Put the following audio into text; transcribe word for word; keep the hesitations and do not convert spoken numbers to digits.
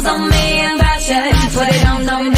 on me and fashion. Put it on, on me.